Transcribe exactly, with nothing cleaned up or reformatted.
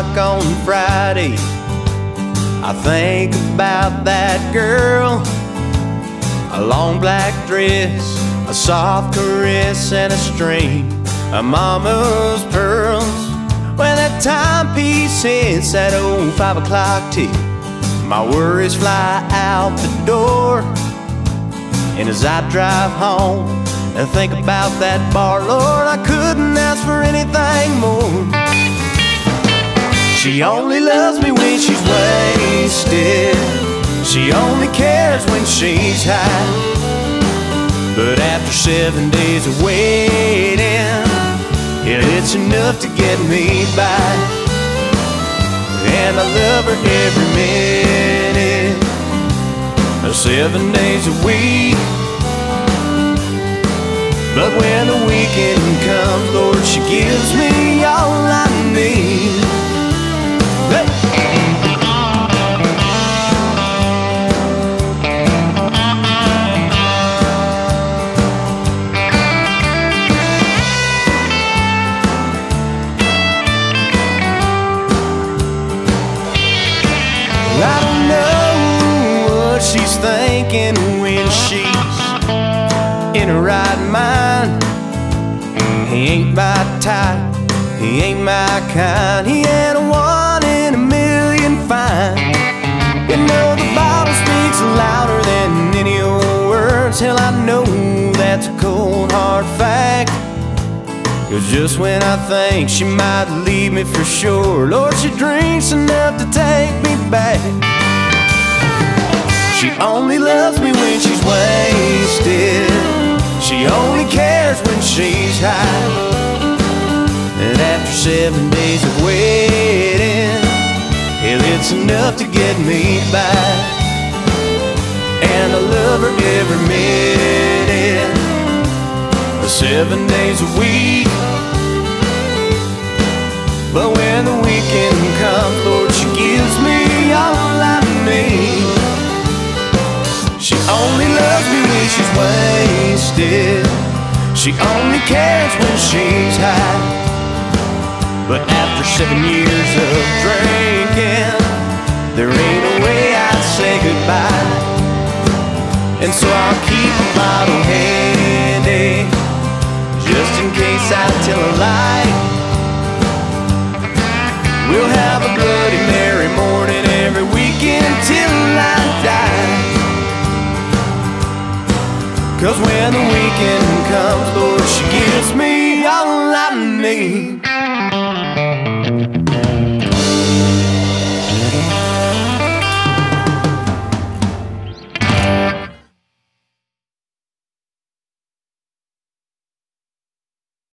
o'clock on Friday, I think about that girl. A long black dress, a soft caress, and a string of mama's pearls. When that timepiece hits that old five o'clock tick, my worries fly out the door. And as I drive home and think about that bar, Lord, I couldn't ask for anything more. She only loves me when she's wasted. She only cares when she's high. But after seven days of waiting, yeah, it's enough to get me by. And I love her every minute, seven days a week. But when the weekend comes, Lord, she gives me all I need. Hey. I don't know what she's thinking when she's in her right mind. He ain't my type, he ain't my kind, he ain't a one in a million fine. You know the Bible speaks louder than any old words. Hell, I know that's a cold hard fact. 'Cause just when I think she might leave me for sure, Lord, she drinks enough to take me back. She only loves me when she's wasted. She only cares when she's high. And after seven days of waiting, hell, it's enough to get me by. And I love her every minute, seven days a week. But when the weekend comes, Lord, she gives me all I need. She only loves me when she's wasted. She only cares when she's high. But after seven years of drinking, there ain't a way I'd say goodbye. And so I'll keep a bottle handy, just in case I tell a lie. We'll have a Bloody Mary morning every weekend till I die. 'Cause when the weekend comes, Lord, she gives me all I need.